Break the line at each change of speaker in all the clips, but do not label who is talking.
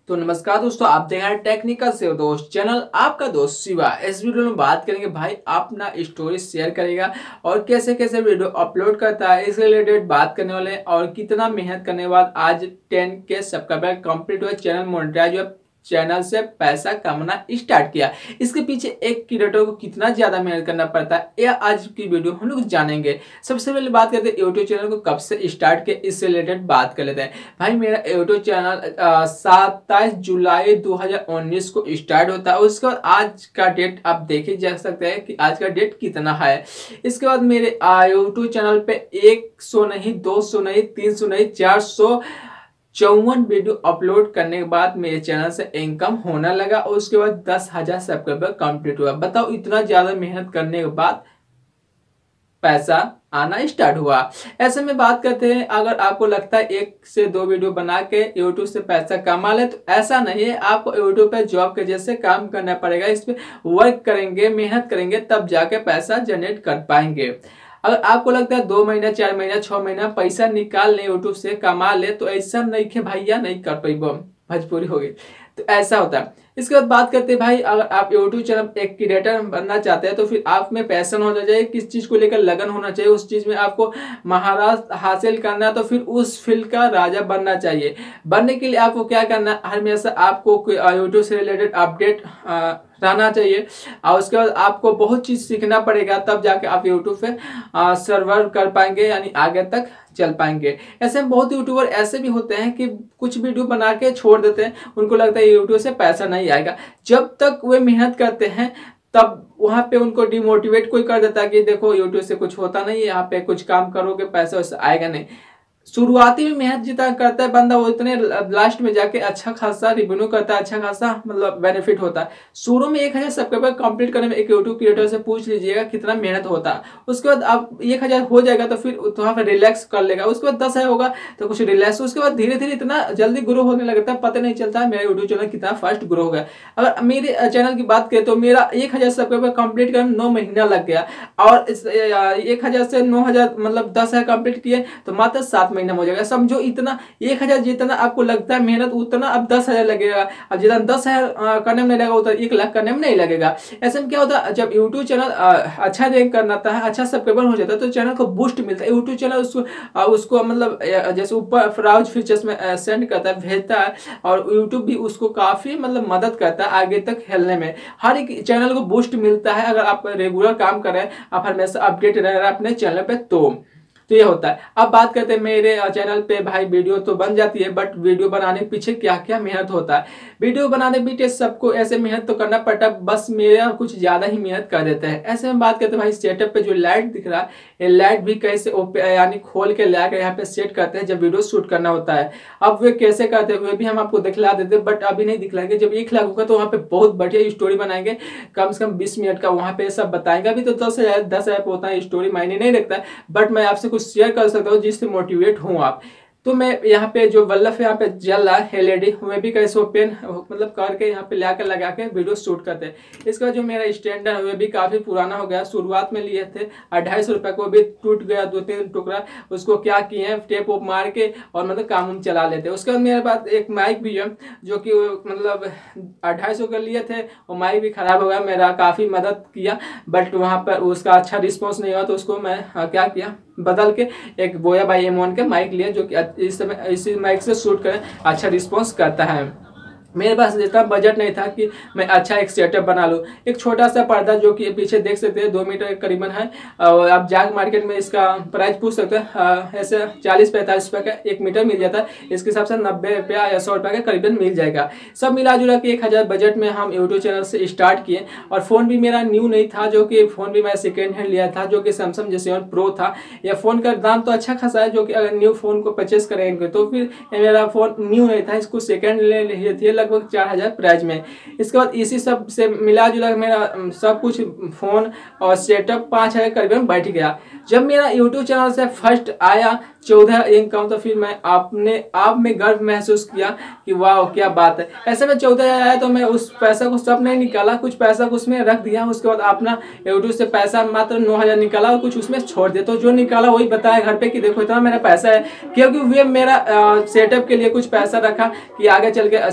तो नमस्कार दोस्तों, आप देख रहे हैं टेक्निकल से दोस्त चैनल। आपका दोस्त शिवा। इस वीडियो में बात करेंगे भाई अपना स्टोरी शेयर करेगा और कैसे कैसे वीडियो अपलोड करता है, इस रिलेटेड बात करने वाले हैं। और कितना मेहनत करने के बाद आज 10K सब्सक्राइबर कंप्लीट हुआ, चैनल मोनेटाइज हुआ, चैनल से पैसा कमाना स्टार्ट किया। इसके पीछे एक क्रिएटर को कितना ज्यादा मेहनत करना पड़ता है, यह आज की वीडियो हम लोग जानेंगे। सबसे पहले बात करते हैं यूट्यूब चैनल को कब से स्टार्ट किया, इससे रिलेटेड बात कर लेते हैं। भाई मेरा यूट्यूब चैनल 27 जुलाई 2019 को स्टार्ट होता है। उसके बाद आज का डेट आप देखे जा सकते हैं कि आज का डेट कितना है। इसके बाद मेरे यूट्यूब चैनल पे 100 नहीं, 200 नहीं, 300 नहीं, 454 वीडियो अपलोड करने के बाद मेरे चैनल से इनकम होने लगा। और उसके बाद 10,000 सब्सक्राइबर कंप्लीट हुआ। बताओ, इतना ज्यादा मेहनत करने के बाद पैसा आना स्टार्ट हुआ। ऐसे में बात करते हैं, अगर आपको लगता है 1 से 2 वीडियो बना के यूट्यूब से पैसा कमा ले, तो ऐसा नहीं है। आपको यूट्यूब पे जॉब के जैसे काम करना पड़ेगा। इस पे वर्क करेंगे, मेहनत करेंगे, तब जाके पैसा जनरेट कर पाएंगे। अगर आपको लगता है 2 महीना, 4 महीना, 6 महीना पैसा निकाल ले, यूट्यूब से कमा ले, तो ऐसा नहीं कि भैया नहीं कर पाई, भोजपुरी हो गई, तो ऐसा होता है। इसके बाद बात करते हैं भाई, अगर आप यूट्यूब चैनल एक क्रिएटर बनना चाहते हैं तो फिर आप में पैशन होना चाहिए, किस चीज को लेकर लगन होना चाहिए, उस चीज में आपको महारत हासिल करना है, तो फिर उस फील्ड का राजा बनना चाहिए। बनने के लिए आपको क्या करना है, हमेशा आपको यूट्यूब से रिलेटेड अपडेट रहना चाहिए। और उसके बाद आपको बहुत चीज सीखना पड़ेगा, तब जाके आप यूट्यूब पे सर्वर कर पाएंगे, यानी आगे तक चल पाएंगे। ऐसे में बहुत यूट्यूबर ऐसे भी होते हैं कि कुछ वीडियो बना के छोड़ देते हैं, उनको लगता है यूट्यूब से पैसा नहीं आएगा। जब तक वे मेहनत करते हैं तब वहां पे उनको डिमोटिवेट कोई कर देता है कि देखो यूट्यूब से कुछ होता नहीं है, यहाँ पे कुछ काम करोगे पैसा वैसा आएगा नहीं। शुरुआती में मेहनत जितना करता है बंदा, वो इतने लास्ट में जाके अच्छा खासा रिवेन्यू करता है, अच्छा खासा मतलब बेनिफिट होता है। शुरू में 1000 सब्सक्राइबर कंप्लीट करने में एक यूट्यूब क्रिएटर से पूछ लीजिएगा कितना मेहनत होता है। उसके बाद आप 1000 हो जाएगा तो फिर थोड़ा सा रिलैक्स कर लेगा। उसके बाद 10,000 होगा तो कुछ रिलैक्स। उसके बाद धीरे धीरे इतना जल्दी ग्रो होने लगता है, पता नहीं चलता है मेरा यूट्यूब चैनल कितना फास्ट ग्रो हो गया। अगर मेरे चैनल की बात करें तो मेरा 1000 सब्सक्राइबर कंप्लीट करने में 9 महीना लग गया। और 1000 से 9000 मतलब 10,000 कंप्लीट किए तो मात्र 7 महीना हो जाएगा। समझो इतना 1000 जितना आपको लगता है मेहनत, उतना अब 10,000 लगेगा। और जितना 10,000 करने में नहीं लगेगा उतना 1 लाख करने में नहीं लगेगा। ऐसे में क्या होता है, जब यूट्यूब चैनल अच्छा रैंक करता है, अच्छा सब्सक्राइबर हो जाता है, तो चैनल को बूस्ट मिलता है। यूट्यूब चैनल उसको मतलब जैसे ऊपर ब्राउज फीचर्स में सेंड करता है, भेजता है, और यूट्यूब भी उसको काफी मतलब मदद करता है आगे तक खेलने में। हर एक चैनल को बूस्ट मिलता है अगर आप रेगुलर काम कर रहे हैं, आप हमेशा अपडेट रह रहे हैं अपने चैनल पे, तो ये होता है। अब बात करते हैं मेरे चैनल पे भाई, वीडियो तो बन जाती है, बट वीडियो बनाने के पीछे क्या क्या मेहनत होता है। वीडियो बनाने के पीछे सबको ऐसे मेहनत तो करना पड़ता है, बस मेरा कुछ ज्यादा ही मेहनत कर देते हैं। ऐसे में बात करते हैं भाई, सेटअप पे जो लाइट दिख रहा है, ये लाइट भी कैसे यानी खोल के लाकर यहाँ पे सेट करते हैं जब वीडियो शूट करना होता है। अब वे कैसे करते हैं वे भी हम आपको दिखला देते हैं, बट अभी नहीं दिखलाएंगे। जब 1 लाख होगा तो वहाँ पे बहुत बढ़िया स्टोरी बनाएंगे, कम से कम 20 मिनट का वहाँ पे सब बताएंगे। अभी तो 10,000 पे होता है, स्टोरी मायने नहीं रखता है, बट मैं आपसे कुछ शेयर कर सकता हूँ जिससे मोटिवेट हूँ आप। तो मैं यहाँ पे जो बल्ब यहाँ पे जल रहा है एलईडी, वे भी कैसे ओपन मतलब करके यहाँ पे लाकर लगा के वीडियो शूट करते हैं। इसका जो मेरा स्टैंड है वे भी काफी पुराना हो गया। शुरुआत में लिए थे 250 रुपये को, भी टूट गया 2-3 टुकड़ा। उसको क्या किए हैं, टेप वोप मार के और मतलब काम चला लेते हैं। उसके बाद मेरे पास एक माइक भी है जो कि मतलब 250 का लिए थे, और माइक भी खराब हो गया। मेरा काफी मदद किया, बट वहाँ पर उसका अच्छा रिस्पॉन्स नहीं हुआ, तो उसको मैं क्या किया, बदल के एक बोया बाई M1 के माइक लिया, जो कि इस समय इसी माइक से शूट करें, अच्छा रिस्पॉन्स करता है। मेरे पास इतना बजट नहीं था कि मैं अच्छा एक सेटअप बना लूँ। एक छोटा सा पर्दा जो कि पीछे देख सकते हैं 2 मीटर करीबन है, और आप जाग मार्केट में इसका प्राइस पूछ सकते हैं। ऐसे 40-45 रुपये का 1 मीटर मिल जाता है। इसके हिसाब से 90 रुपया या 100 रुपये का करीबन मिल जाएगा। सब मिला जुला के 1000 बजट में हम यूट्यूब चैनल से स्टार्ट किए। और फ़ोन भी मेरा न्यू नहीं था, जो कि फ़ोन भी मैं सेकेंड हैंड लिया था, जो कि सैमसंग J7 Pro था। यह फ़ोन का दाम तो अच्छा खासा है, जो कि अगर न्यू फ़ोन को परचेस करेंगे तो फिर मेरा फ़ोन न्यू नहीं था, इसको सेकेंड ले लिए थे लगभग 4000 प्राइस में। इसके बाद इसी सब से मिला जुला मेरा सब कुछ फ़ोन और सेटअप 5000 करीबन बैठ गया। जब मेरा यूट्यूब चैनल से फर्स्ट आया 14 इनकम, तो फिर मैं अपने आप में गर्व महसूस किया कि वाह क्या बात है। ऐसे में 14 आया तो मैं उस पैसा को सब नहीं निकाला, कुछ पैसा उसमें रख दिया। उसके बाद अपना यूट्यूब से पैसा मात्र 9000 निकाला और कुछ उसमें छोड़ दिया। तो जो निकाला वही बताया घर पे कि देखो इतना मेरा पैसा है, क्योंकि वे मेरा सेटअप के लिए कुछ पैसा रखा कि आगे चल के सेटअप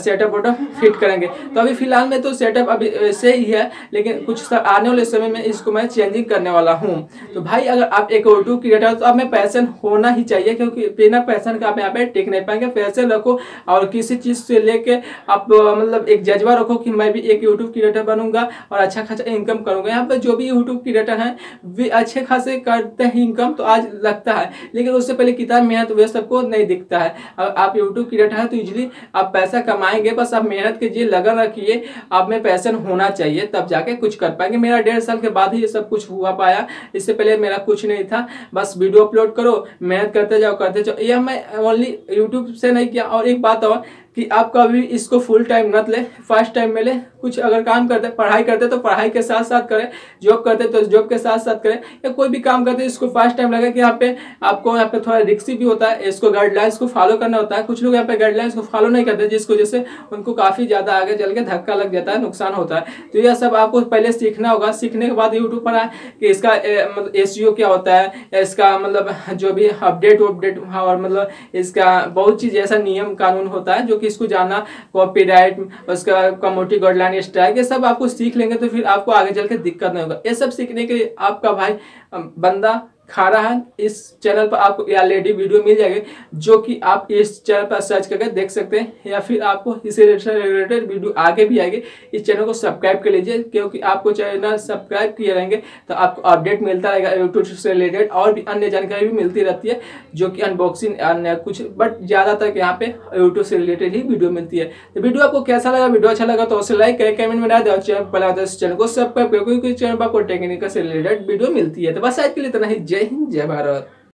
प्रोडक्ट फिट करेंगे। तो अभी फिलहाल में तो सेटअप अभी वैसे ही है, लेकिन कुछ आने वाले समय में इसको मैं चेंजिंग करने वाला हूँ। तो भाई अगर आप एक यूट्यूब क्रिएटर हो तो आप में पैशन होना ही चाहिए, क्योंकि बिना पैशन का आप यहाँ पे टिक नहीं पाएंगे। पैशन रखो और किसी चीज़ से लेके आप मतलब एक जज्बा रखो कि मैं भी एक यूट्यूब क्रिएटर बनूंगा और अच्छा खासा इनकम करूंगा। यहाँ पे जो भी यूट्यूब क्रिएटर हैं वे अच्छे खासे करते हैं इनकम, तो आज लगता है, लेकिन उससे पहले कितना मेहनत वे सबको नहीं दिखता है। अगर आप यूट्यूब क्रिएटर हैं तो इजीली आप पैसा कमाएंगे, बस आप मेहनत कीजिए, लगन रखिए, आप में पैशन होना चाहिए, तब जाके कुछ कर पाएंगे। मेरा 1.5 साल के बाद ही ये सब कुछ हुआ पाया, इससे पहले मेरा कुछ नहीं था। बस वीडियो अपलोड करो, मेहनत करते जाओ। यह मैं ओनली यूट्यूब से नहीं किया। और एक बात और कि आप कभी इसको फुल टाइम मत ले, फर्स्ट टाइम में ले। कुछ अगर काम करते, पढ़ाई करते तो पढ़ाई के साथ साथ करें, जॉब करते तो जॉब के साथ साथ करें, या कोई भी काम करते इसको फर्स्ट टाइम लगे कि यहाँ पे आपको यहाँ पे थोड़ा रिस्की भी होता है, इसको गाइडलाइंस को फॉलो करना होता है। कुछ लोग यहाँ पे गाइडलाइंस को फॉलो नहीं करते, जिसको जैसे उनको काफ़ी ज़्यादा आगे चल के धक्का लग जाता है, नुकसान होता है। तो यह सब आपको पहले सीखना होगा। सीखने के बाद यूट्यूब पर आए कि इसका मतलब SEO क्या होता है, या इसका मतलब जो भी अपडेट और मतलब इसका बहुत चीज़ ऐसा नियम कानून होता है जो कि इसको जानना, कॉपीराइट, उसका कम्युनिटी गाइडलाइन, स्ट्राइक, ये सब आपको सीख लेंगे तो फिर आपको आगे चल के दिक्कत नहीं होगा। ये सब सीखने के लिए आपका भाई बंदा खा रहा है। इस चैनल पर आपको ऑलरेडी वीडियो मिल जाएगी, जो कि आप इस चैनल पर सर्च करके देख सकते हैं, या फिर आपको इससे रिलेटेड वीडियो आगे भी आएगी। इस चैनल को सब्सक्राइब कर लीजिए, क्योंकि आपको चैनल सब्सक्राइब किए रहेंगे तो आपको अपडेट मिलता रहेगा यूट्यूब से रिलेटेड, और भी अन्य जानकारी भी मिलती रहती है, जो कि अनबॉक्सिंग अन्य कुछ, बट ज़्यादातर यहाँ पे यूट्यूब से रिलेटेड ही वीडियो मिलती है। तो वीडियो आपको कैसा लगा? वीडियो अच्छा लगा तो उसे लाइक करें, कमेंट में डाल दें, और चैनल को सब्सक्राइब करें, क्योंकि चैनल पर आपको टेक्निकल से रिलेटेड वीडियो मिलती है। तो बस आज के लिए इतना ही। जय हिंद, जय भारत।